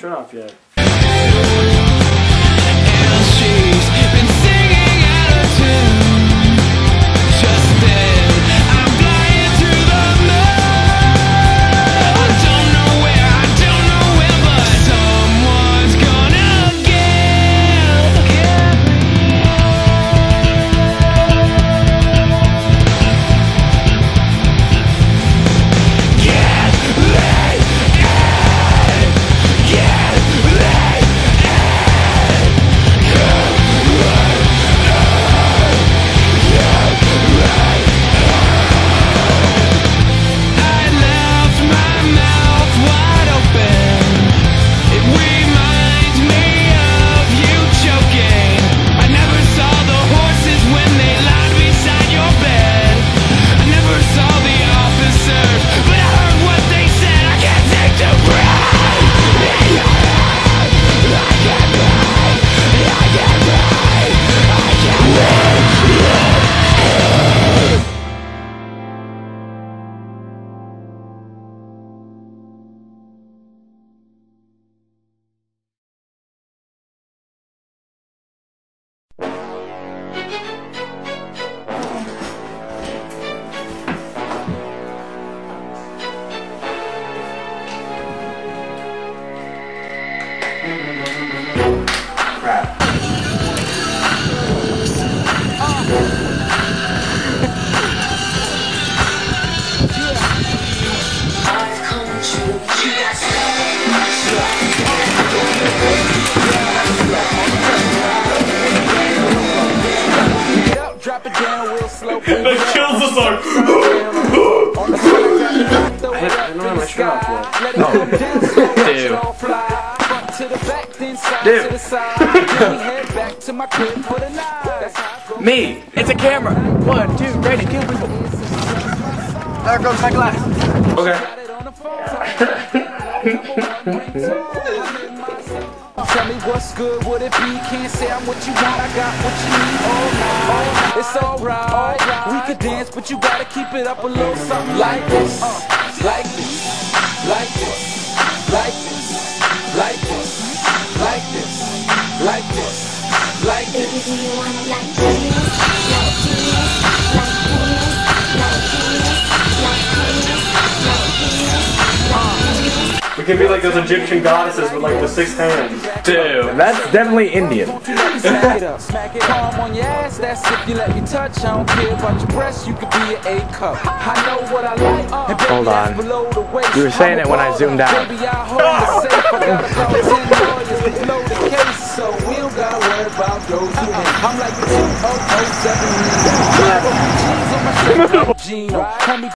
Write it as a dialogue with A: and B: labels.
A: shirt off yet.
B: And she's been singing out of tune. Just then, I'm flying through the moon. I don't know where, but someone's gonna get me.
A: Crap.
C: Drop it down real slow.
A: That kills us all. I don't have my shirt off yet.
C: No.
A: Dude. Me. It's a camera. 1, 2, ready, kill people. There goes my glass. Okay.
C: Tell me what's good, would it be? Can't say I'm what you want, I got what you need. All night, it's alright. We could dance, but you gotta keep it up a little something like this. Like this, like this, like this, like this, like this, like this, like this. Baby, do you wanna like this, like this, like this, like this, like this, like this?
A: We can be like those Egyptian goddesses with like the 6 hands.
D: Dude, that's definitely Indian.
C: Smack it up, palm on your ass, that's if you let me touch. I don't care about your breasts, you could be an A cup. I know what I like, and baby,
D: hold on.
C: below the waist.
D: You were saying it when I zoomed out.
C: Baby, I hold the safe. I got about 10 lawyers to blow the case, so we don't gotta worry about those who hate. I'm like the 2007 Gino.